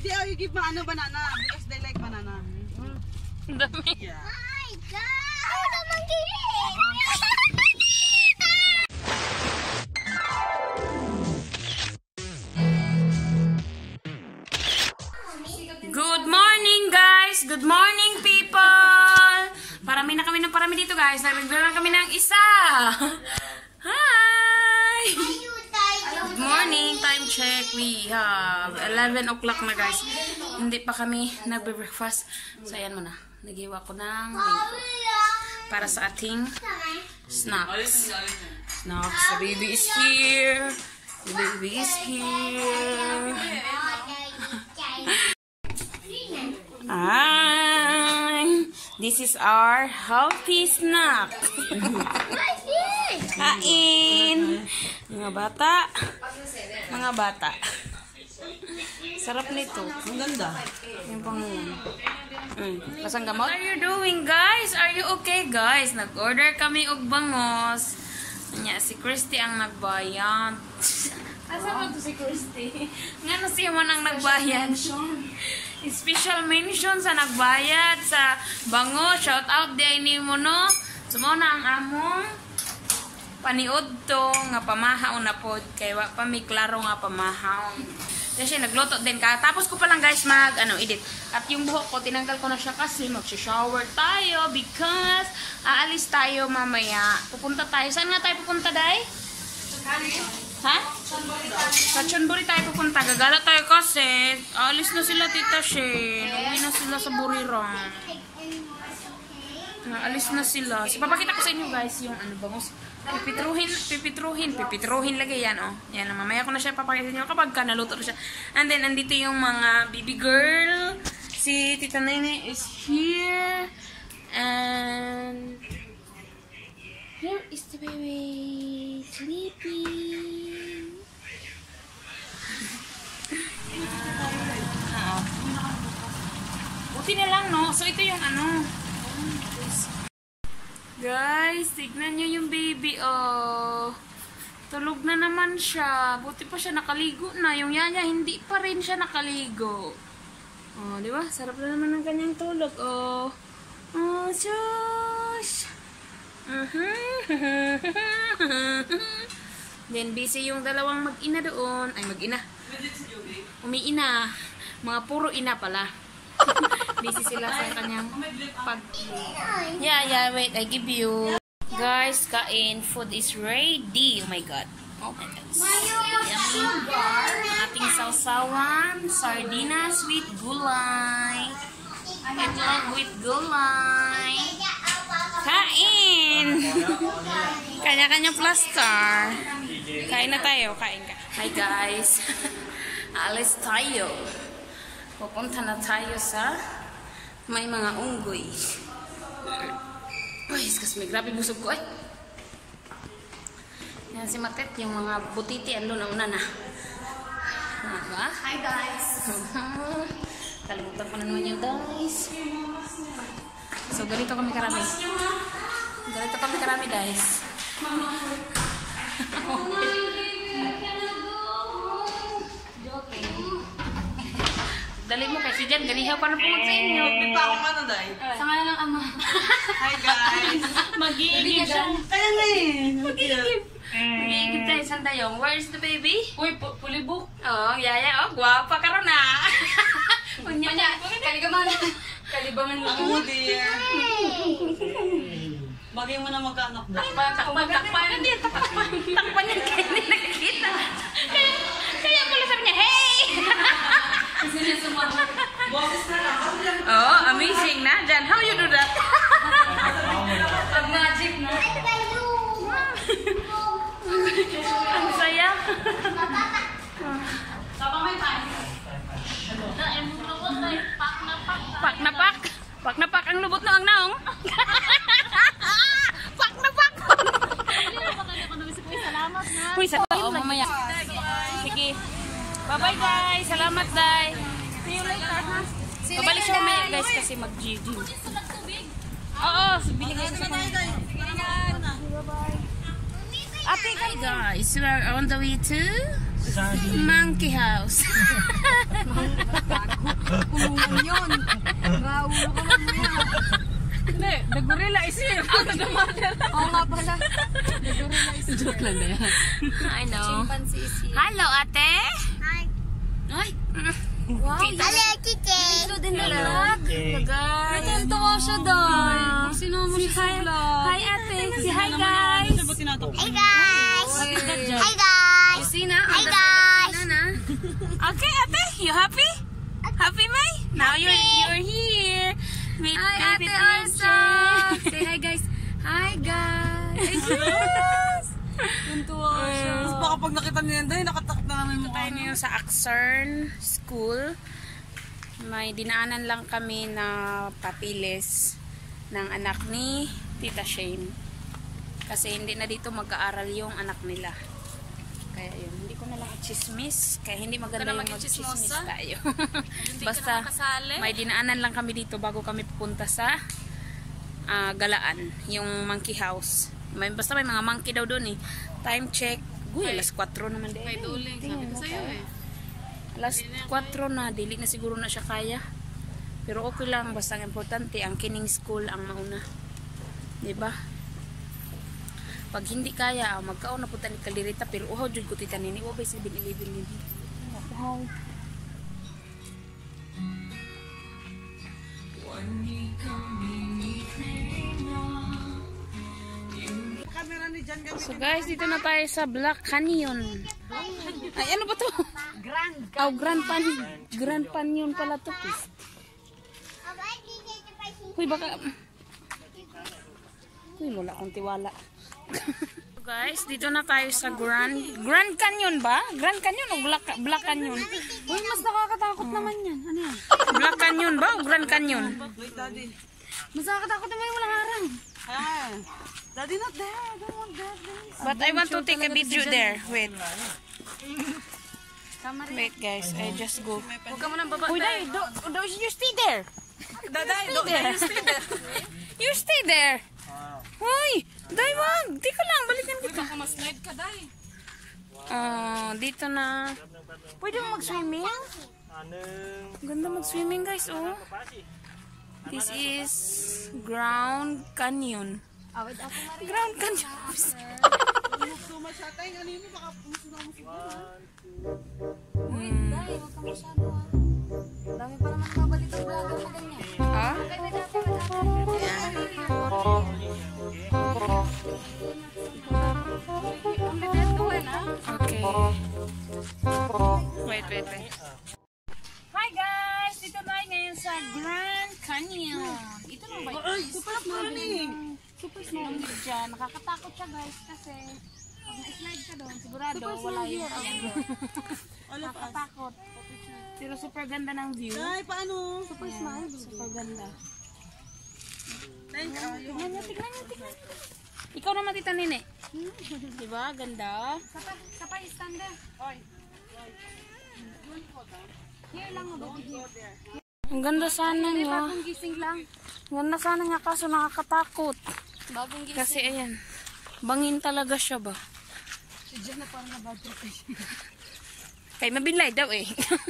you give banana because they like banana. Dami. Yeah. My God! Ako naman kilig! Good morning guys! Good morning people! Parami na kami ng parami dito guys. Nagdala kami ng isa. Hi! Good morning. Time check. We have 11 o'clock na guys. Hindi pa kami nagbe-breakfast. So ayan muna. Nagiwa ko ng para sa ating snacks. Snacks. The baby is here. The baby is here. This is our healthy snack. Kain. Mga bata. Mga bata. Sarap nito. Ang ganda. Yung pang lasang gamot. What are you doing guys? Are you okay guys? Nag-order kami og bangos. Nya si Christy ang nagbayad. Asa ba to si Christy? Ngano siya man ang nagbayad? Special mention sa nagbayad sa bango. Shout out di ni mo no. Sumo na ang among paniod to nga pamahaw na pod kay wa pa mi klaro nga pamahaw. Kasi nagluto din ka. Tapos ko pa lang guys edit. At yung buhok ko tinanggal ko na siya kasi mag-shower tayo because aalis tayo mamaya. Pupunta tayo. Saan nga tayo pupunta, Day? Ha? Sa Chonburi tayo pupunta. Gagala tayo kasi alis na sila Tita Shane. Uwi na sila sa Buriran. Alis na sila. So, papakita ko sa inyo guys yung bangus. Pipitruhin lagi yan, oh. Yan, mamaya ko na siya papakita sa inyo kapag naluto na siya. And then, andito yung mga baby girl. Si Tita Nene is here. And here is the baby sleeping. Buti na lang, no? So, ito yung Guys, tignan nyo yung baby, oh. Tulog na naman siya. Buti pa siya nakaligo na. Yung yaya, hindi pa rin siya nakaligo. Oh, di ba? Sarap na naman ng kanyang tulog, oh. Oh, shush! Then, busy yung dalawang mag-ina doon. Ay, mag-ina. Umiina. Mga puro ina pala. Busy sila sa kanyang pag... Yeah, wait, I give you. Guys, kain. Food is ready. Oh my God. Oh my God. Yummy. Ating sausawan. Sardinas with gulay. Itlog with gulay. Kain! Kanya-kanya plaster. Kain na tayo. Kain ka. Hi guys. Alis tayo. Pupunta na tayo sa may mga unggoy. Ay, kasi may grabe busog ko eh. Yan si Matet, yung mga butiti, ando na una na. Diba? Hi guys! Kalimutan ko na naman yung guys. So, ganito kami karami. Ganito kami karami guys. Dali mo kasi dyan, ganihaw pa na pumot sa inyo. Pipa akong Day? Sa nga ng ama. Hi guys! Mag-iigib siya. Kaya na Mag-iigib. Mag-iigib tayo sa dayong. Where's the baby? Uy, pulibok. Oh, yaya. Oh, guwapa ka ron ah. Punya. Kaligaman. Kalibangan mo. Oh dear. Bagay mo na magkaanak na. Takpan. Hindi, takpan. Takpan yan. Kaya hindi nakikita. Kaya pala sabi niya, hey! Kasi niya sumama. Boses na lang. Oh, amazing na. Jan, how you do that? Pag magic, no? Ang saya. Tapa may pan. Pak na pak. Pak na pak ang lubot na ang naong. Pak na pak. Salamat na. Uy, sa tao mamaya. Sige. Bye-bye guys. Salamat, Day. See you later, ha? Pabalik siya mamaya guys kasi mag-GG. Oo, bili kayo sa mga. Ate, hi guys. We are on the way to Monkey House. kulungan yun. Raulo ka lang yan. Hindi, the gorilla is here. Oo nga pala. The gorilla is here. Joke lang na yan. I know. Chimpanzee is here. Hello, ate. Hi. Ay. Wow, Hello, Tite. ito din na lang. Guys. Natuwa siya dahil. Sinama siya sa vlog. Hi, ate. Say hi, guys. Hey, guys. Hi, guys. You see na? Hi, guys. Okay, ate. You happy? Happy, May? Now you're here. With Hi, baby Ate Elsa. Say hi, guys. Hi, guys. Natuwa siya. Baka pag nakita niya yan, dahil nakatakot na namin mukha Tayo ngayon sa Aksern School. May dinaanan lang kami na papilis ng anak ni Tita Shane. Kasi hindi na dito mag-aaral yung anak nila. Kaya yun, hindi ko na lang chismis. Kaya hindi maganda yung mag-chismis tayo. Basta may dinaanan lang kami dito bago kami pupunta sa Galaan, yung monkey house. Basta may mga monkey daw doon eh. Time check. Uy, alas 4 naman din. May duling. Sabi ko sa'yo eh. Alas 4 na, dili na siguro na siya kaya. Pero okay lang, basta ang importante, ang kining school ang mauna. Diba? Pag hindi kaya, magkaon na punta ni Kalirita, pero uhaw jud ko tita nini, wabay 7-11 nini. Uhaw. camera ni Jan kami. So guys, dito na tayo sa Black Canyon. Ay, ano ba to? Grand Canyon pala to. Uy, baka... Uy, wala akong tiwala. So guys, dito na tayo sa Grand Canyon ba? Grand Canyon o Black Canyon? Uy, mas nakakatakot naman yan. Ano yan? Black Canyon ba o Grand Canyon? Wait, Daddy. Mas nakakatakot naman yung walang harang. Ah. Daddy, not there. I don't want that. But I want to take a video there. Wait. Wait guys, I just go. Huwag ka munang baba. Uy, Day, you stay there. Daday, You stay there. You stay there. Uy, Day, wag. Teka lang, balikan kita. Baka mas-slide ka, Day. Dito na. Pwede mo mag-swimming? Ganda mag-swimming guys, oh. This is Grand Canyon. Awit ako na rin. Grand Canyon. sumasatay. Ano yun? Baka puso na musik mo. Day, huwag ka masyado ha. Dami pa naman mabalitang vlogger na ganyan. Ha? Kaya dati ang bibet ko eh, ha? Okay. Wait. Hi guys! Dito tayo ngayon sa Grand Canyon. Ito lang ba? Ay, super funny. Super small dyan. Nakakatakot siya guys kasi pag na-slide ka doon, sigurado wala yung nakakatakot. Pero super ganda ng view. Day, paano? Super smile. Super ganda. Tignan niyo. Ikaw naman tita Nene. Diba? Ganda. Kapag standard. Here lang mo ba? Ang ganda sana nyo. Bagong gising lang. Ang ganda sana nga kaso nakakatakot. Bagong gising. Kasi ayan. Bangin talaga siya ba? Si Jen na parang nabadrop eh. Kay mabinlay daw eh.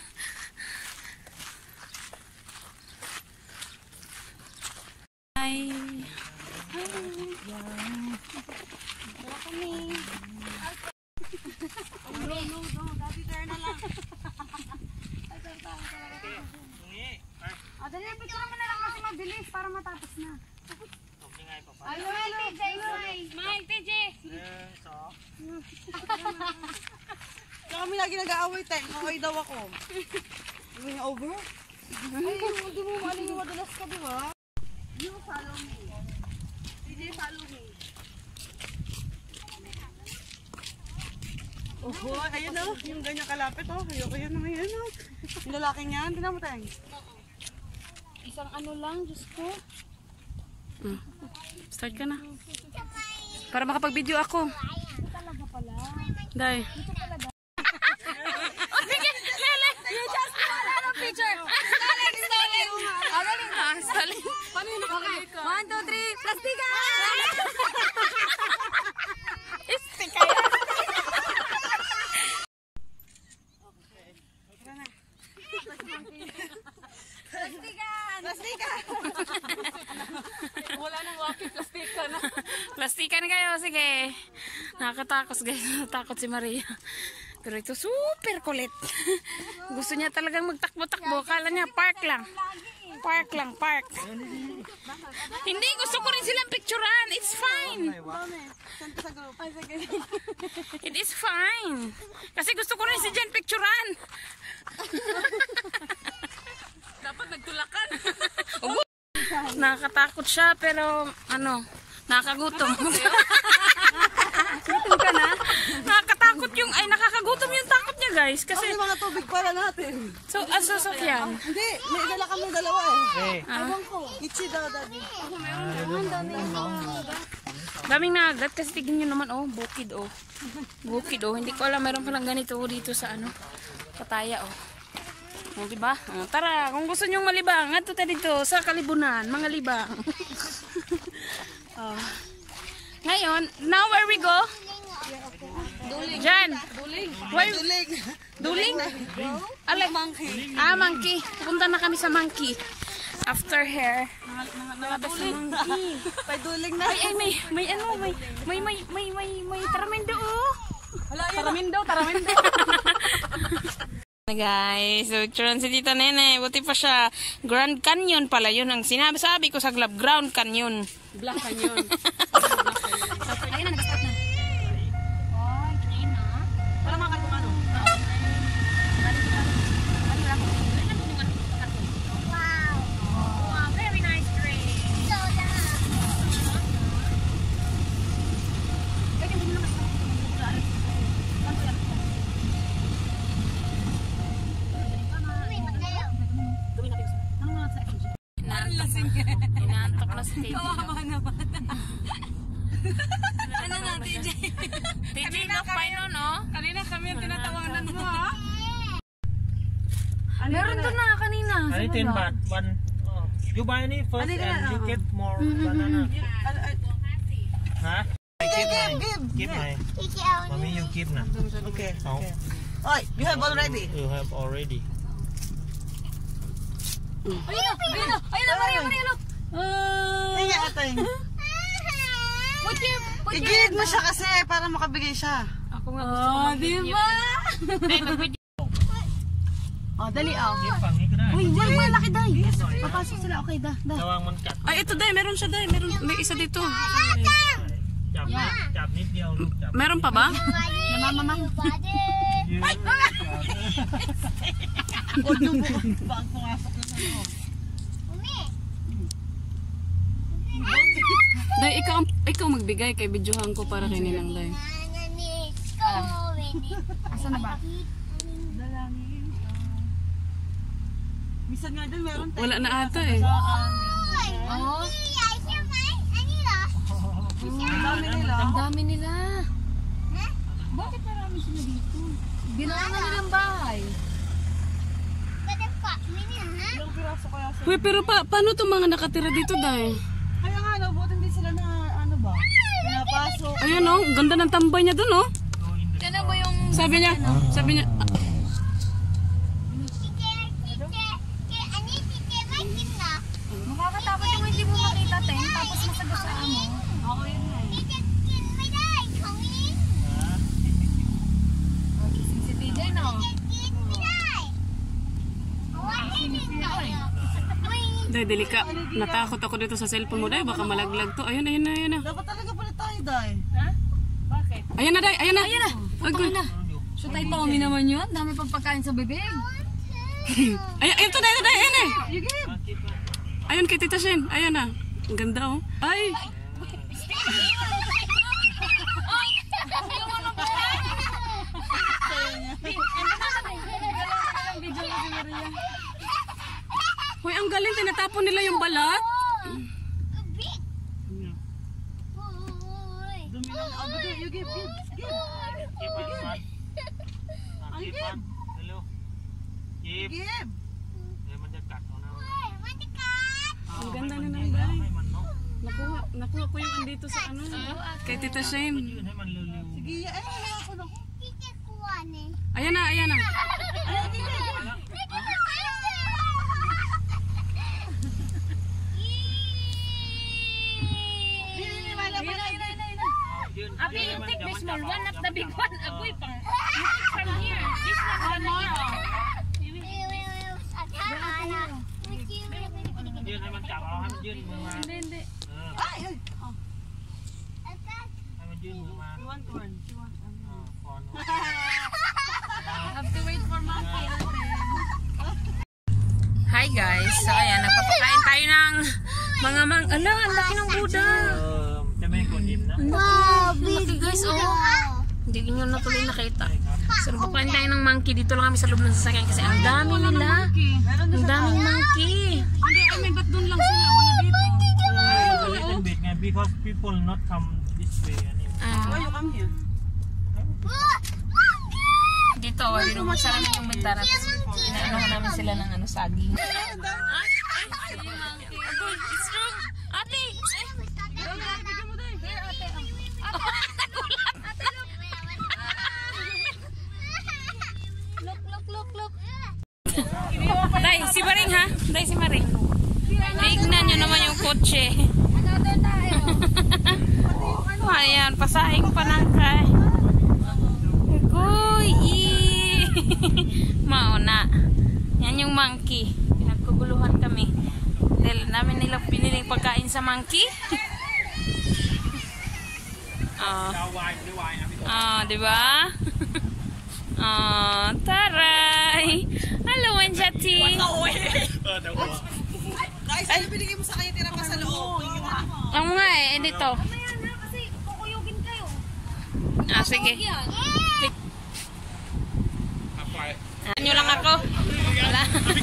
Hi. Wala kami. Dali, picture mo na lang kasi mabilis para matapos na. Hello, TJ, Mike, TJ. Kaya kami lagi nag-aaway tayo. Okay daw ako. Hindi niya over? Ay, hindi mo maling yung madalas ka, di ba? You follow me. DJ, follow me. Oh, ayun o. Yung ganyan kalapit o. Ayoko yun naman yun o. Yung lalaking yan. Tingnan mo tayo. Isang ano lang, Diyos ko. Start ka na. Para makapag-video ako. Dahil. Okay, 1, 2, 3, plastika! Plastikan kayo, sige. Nakakatakot guys, natakot si Maria. Pero ito super kulit. Gusto niya talagang magtakbo-takbo. Kala niya park lang. Park lang, park. Hindi, gusto ko rin silang picturean. It's fine. Send sa group. It is fine. Kasi gusto ko rin si Jen picturean. Dapat nagtulakan. Nakakatakot siya pero ano, nakakagutom. Gutom ka na? Nakakatakot yung, ay nakakagutom yung takot niya guys. Kasi, Kasi mga tubig pala natin. so yan. Hindi, may dala kami dalawa eh. Ewan ko. Ichi daw, daddy. Daming nagat kasi tignan nyo naman, oh, bukid, oh. Bukid, oh. Hindi ko alam, meron palang ganito dito sa ano, Pataya, oh. Oh, diba? Oh, tara, kung gusto nyong malibang, ato tayo dito sa Kalibunan, mga libang. Oh. Ngayon, now where we go? Jan. Where? Dulig. Duling? Alay, Monkey. monkey. Punta na kami sa monkey. After hair. Dulig. May dulig na. Ay, may ano, may taramendo, oh. Taramendo. Guys, so picturean si Tita Nene. Buti pa siya. Grand Canyon pala yun. Ang sinabi ko sa Glove, Ground Canyon. Black Canyon. Ayun na, nag-start na. Para makatong ano. Wow, very nice grade. Inaantok na si Titi. Ano na, TJ? Titi, look fine no, no? Kanina kami yung tinatawanan mo, ha? Meron doon na kanina. Anything but one. You buy any first Ano and you get more banana. Huh? Keep my. Mommy, you keep na. Okay. Oh, Oy, you have already. you have already. Ayun na, Maria, look. Ay, atay. Igilid mo siya kasi para makabigay siya. Ako nga gusto ko mag-video. Day, mag-video. Oh, dali, oh. Keep pang ni kada. Uy, malaki, day. Papasok sila, okay, da. Tawang man kat. Ay, ito day, meron siya day. May isa dito. Chop, chop nít điêu luôn. Chop. Meron pa ba? Namamamang. You- Huwag yung bang pumasok na sa iyo. Day, ikaw magbigay kay videohan ko para kay Ninang Day. Asa na ba? Minsan nga din meron tayo. Wala na ata eh. Ang Dami nila. Bakit marami sila dito? Ginawa na nilang bahay. Ilang piraso kaya sa... Uy, pero paano itong mga nakatira dito, Day? Kaya nga, nabutin din sila na ano ba? Pinapasok. Ayan oh, ang ganda ng tambay niya dun oh. Ano ba yung... Sabi niya, Nakakatakot yung hindi mo makita, Ten. Tapos masagasaan mo. Ako yun nga eh. Si TJ na. Day, delika. Natakot ako dito sa cellphone mo, Day. Baka malaglag to. Ayun na. Dapat talaga pala tayo, Day. Ayan na, Day. Ayan na. Okay. So tayo Tommy naman yun. Dami pang pagkain sa bibig. Ayun to, Day. Ayan eh. Ayun kay Tita Shen. Ayan na. Ang ganda oh. Ay. Hoy, ang galing. Tinatapon nila yung balat. Dumi lang. Oh, bigay, you give. Keep on one. Keep on. Hello. Keep. Give. Để mình cut nó nào. Ang ganda na ng Hay bahay. mình nó. Nakuha ko yung andito sa ano. Kay Tita Shen. Yun hay mình lưu lưu. Sige, ay, wala ako na. Ayan na. small one, not the big one. Agoy pang. You take from here. This one more. Duyên hay mình chạm vào hay mình duyên mưa mà. Hindi. Ay! Ay! Hay mình duyên mưa mà. You want corn? You want Còn. Have to wait for monkey. Hi guys. So ayan, nagpapakain tayo ng mga ala, ang laki ng Buddha. Cho mấy con nhím đó. Ang laki guys, oh. Hindi nyo na tuloy nakita. So nagpapakain tayo ng monkey. Dito lang kami sa loob ng sasakyan kasi ang dami nila. Ang daming monkey. Hindi, I mean, ba't doon lang sila? Wala dito. A little bit nga because people not come this way anyway. Why you come here? Dito, magsara namin yung bintana. Tapos inaano namin sila ng saging. It's true. Ate! Look. Day, si Maring ha? Day, si Maring. Tignan nyo naman yung kotse. Another tayo. Ayan, pasaing panangkay. Uy! Mauna. Yan yung monkey. Pinagkuguluhan kami. Dahil namin nila piniling pagkain sa monkey. Diba? Taray! Hello, Enjati! Guys, ano binigay mo sa kanya tira pa sa loob? Ang nga dito. Mamaya na kasi kukuyugin kayo. Sige. Nyo lang ako. Wala.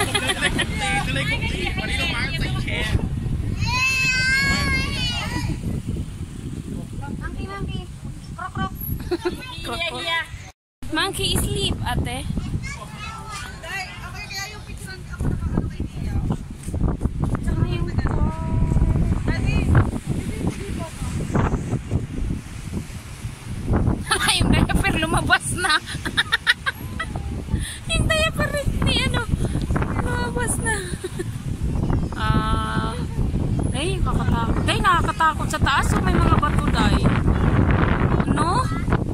Monkey. Krok. Monkey sleep, ate. Day, okay kaya yung picture ako nakakano kay Tia. Yung diaper lumabas na. Yung diaper ni lumabas na. Ay, nakakatakot. Day, nakakatakot sa taas. So may mga bato, day. Ano?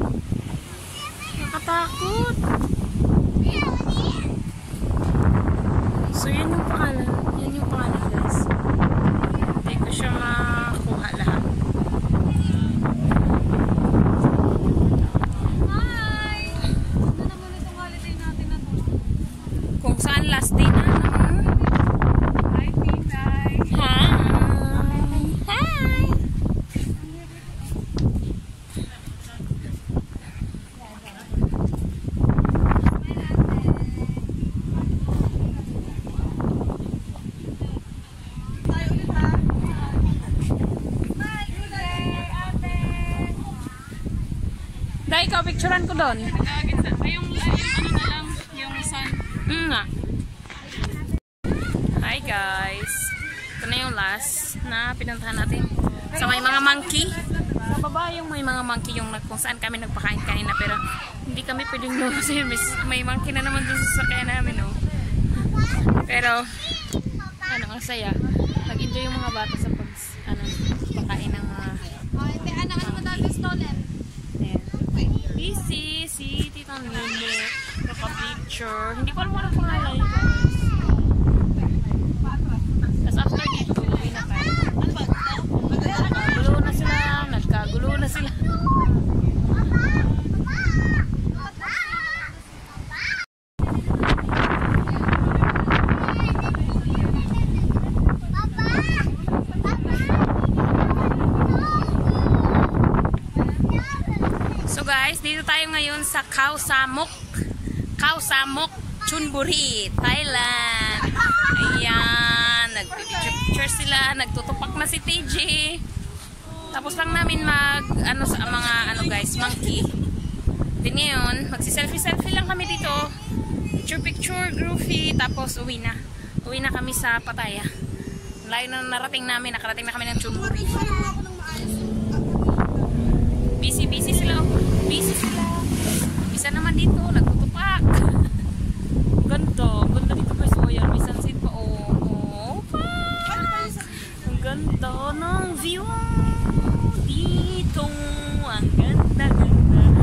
Nakatakot. So yan yung pangalan. Yan yung pangalan, guys. Hindi ko siya makuha lahat. Kung saan last day na. Hi, Pinay. Hi! Hi! Dahil ikaw, picturean ko doon. Yung ano na lang, yung sun. Nga. Hi guys. Ito na yung last na pinuntahan natin. Sa may mga monkey. Sa baba yung may mga monkey yung kung saan kami nagpakain kanina. Pero hindi kami pwedeng no kasi may monkey na naman dun sa sakyan namin. No? Pero ang saya. Nag-enjoy yung mga bata sa pagkain ng Anak mo dati stolen. busy si Tita Nene naka-picture. Hindi ko alam ano pangalan. Tapos after dito, uwi na tayo. Nagkagulo na sila. So guys, dito tayo ngayon sa Khao Samuk, Chonburi, Thailand. Ayan, nagpipicture sila, nagtutupak na si TJ. Tapos lang namin sa mga guys, monkey. Din ngayon, magsi-selfie lang kami dito. Picture, groovy, tapos uwi na kami sa Pattaya. Layo na nakarating na kami ng Chonburi. Busy sila. Bisa naman dito, nagtutupak. Ganda dito guys. O yan, may sunset pa. Ang ganda ng view dito. Ang ganda.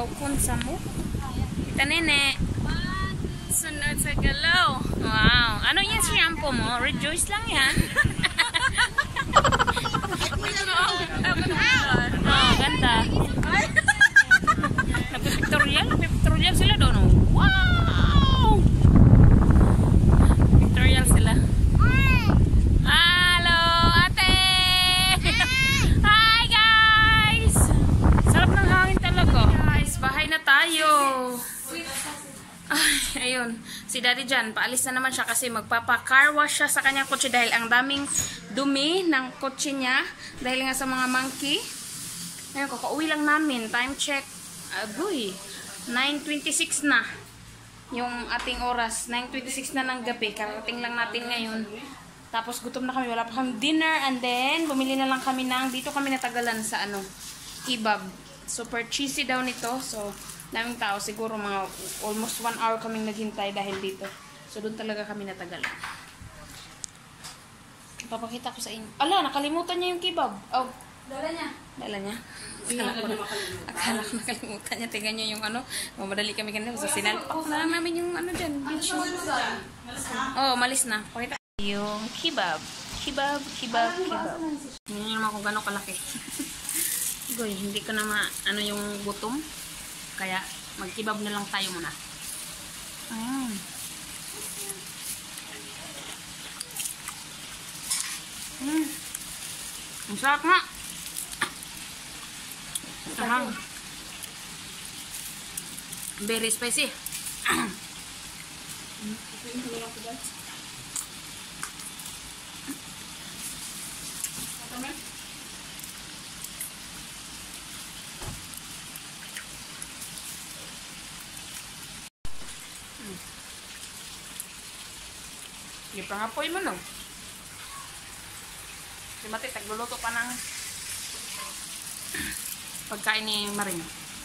kunsa mo. Kita nene. Sunod sa galaw. Wow. Ano yan shampoo mo? Rejoice lang yan. Oh, ganda. Nagpipictorial sila doon. Wow! Pictorial sila. Hello, ate! Hi, guys! Sarap ng hangin talaga. Guys, bahay na tayo. Ay, ayun. Si Daddy Jan, paalis na naman siya kasi magpapa-car wash siya sa kanyang kotse dahil ang daming dumi ng kotse niya dahil nga sa mga monkey. Ayun, kakauwi lang namin. Time check. Agoy. 9:26 na. Yung ating oras. 9:26 na ng gabi. Karating lang natin ngayon. Tapos gutom na kami. Wala pa kami dinner. And then, bumili na lang kami ng, dito kami natagalan sa ano, kebab. Super cheesy daw nito. So, daming tao. Siguro mga almost 1 hour kaming naghintay dahil dito. So, doon talaga kami natagalan. Papakita ko sa inyo. Ala, nakalimutan niya yung kebab. Oh, dala niya. Dala niya. Akala ko nakalimutan niya. Tingnan niyo yung ano. Mamadali kami kanina. So, sinalpak na lang namin yung ano dyan. Oh, malis na. Pakita. Yung kebab. Kebab. Hindi naman kung gano'ng kalaki. Goy, hindi ko na ano yung gutom. Kaya, mag-kebab na lang tayo muna. Ayan. Ang sarap nga. Sarap. Very spicy. Ipangapoy mo no. Si Mati, tagluluto pa ng pagkain ni Maring.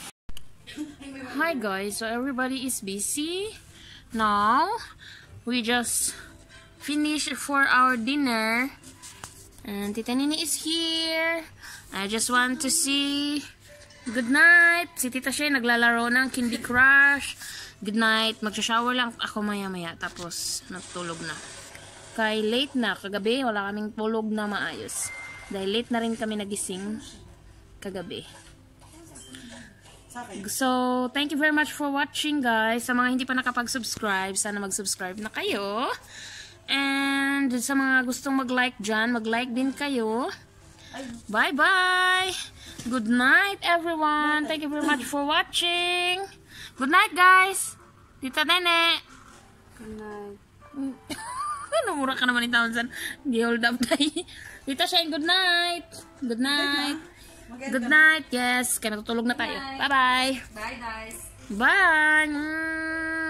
Hi guys, so everybody is busy. Now, we just finished for our dinner. And Tita Nini is here. I just want to see. Good night. Si Tita Shay naglalaro ng Candy Crush. Good night. Magsha-shower lang ako maya-maya. Tapos, natulog na. Kay late na. Kagabi, wala kaming tulog na maayos. Dahil late na rin kami nagising kagabi. So, thank you very much for watching, guys. Sa mga hindi pa nakapag-subscribe, sana mag-subscribe na kayo. And sa mga gustong mag-like dyan, mag-like din kayo. Bye-bye! Good night, everyone! Thank you very much for watching. Good night, guys! Tita Nene! Good night. Namura ka naman ni Townsend. Di hold up tayo. Tita Shane, good night! Good night! Good night! Yes, kaya natutulog na tayo. Bye-bye! Bye, guys! Bye!